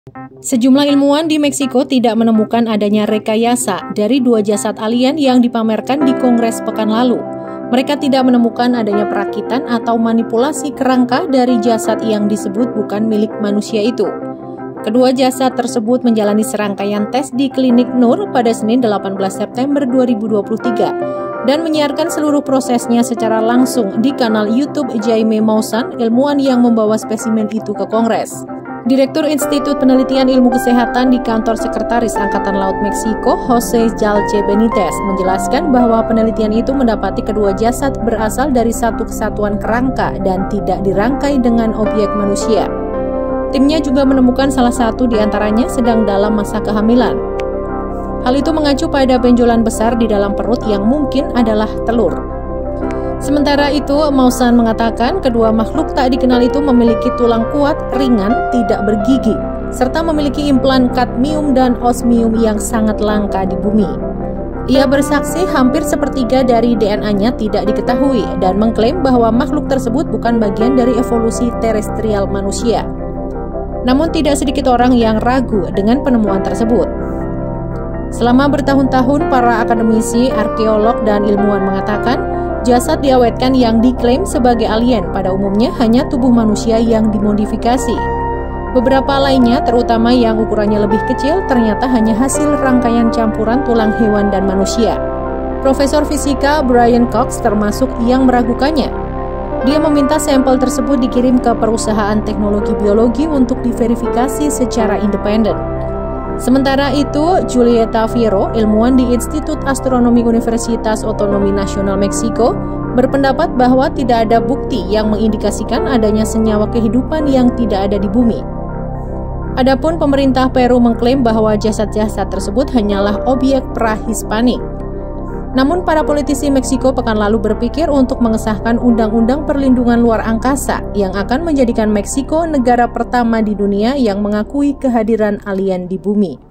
Sejumlah ilmuwan di Meksiko tidak menemukan adanya rekayasa dari 2 jasad alien yang dipamerkan di Kongres pekan lalu. Mereka tidak menemukan adanya perakitan atau manipulasi kerangka dari jasad yang disebut bukan milik manusia itu. Kedua jasad tersebut menjalani serangkaian tes di Klinik Nur pada Senin 18 September 2023 dan menyiarkan seluruh prosesnya secara langsung di kanal YouTube Jaime Maussan, ilmuwan yang membawa spesimen itu ke Kongres. Direktur Institut Penelitian Ilmu Kesehatan di Kantor Sekretaris Angkatan Laut Meksiko, Jose Jalce Benitez, menjelaskan bahwa penelitian itu mendapati kedua jasad berasal dari satu kesatuan kerangka dan tidak dirangkai dengan objek manusia. Timnya juga menemukan salah satu di antaranya sedang dalam masa kehamilan. Hal itu mengacu pada benjolan besar di dalam perut yang mungkin adalah telur. Sementara itu, Maussan mengatakan kedua makhluk tak dikenal itu memiliki tulang kuat, ringan, tidak bergigi, serta memiliki implan kadmium dan osmium yang sangat langka di bumi. Ia bersaksi hampir sepertiga dari DNA-nya tidak diketahui dan mengklaim bahwa makhluk tersebut bukan bagian dari evolusi terestrial manusia. Namun tidak sedikit orang yang ragu dengan penemuan tersebut. Selama bertahun-tahun, para akademisi, arkeolog, dan ilmuwan mengatakan jasad diawetkan yang diklaim sebagai alien pada umumnya hanya tubuh manusia yang dimodifikasi. Beberapa lainnya, terutama yang ukurannya lebih kecil, ternyata hanya hasil rangkaian campuran tulang hewan dan manusia. Profesor fisika Brian Cox termasuk yang meragukannya. Dia meminta sampel tersebut dikirim ke perusahaan teknologi biologi untuk diverifikasi secara independen. Sementara itu, Julieta Fierro, ilmuwan di Institut Astronomi Universitas Otonomi Nasional Meksiko, berpendapat bahwa tidak ada bukti yang mengindikasikan adanya senyawa kehidupan yang tidak ada di bumi. Adapun pemerintah Peru mengklaim bahwa jasad-jasad tersebut hanyalah objek prahispanik. Namun para politisi Meksiko pekan lalu berpikir untuk mengesahkan Undang-Undang Perlindungan Luar Angkasa yang akan menjadikan Meksiko negara pertama di dunia yang mengakui kehadiran alien di bumi.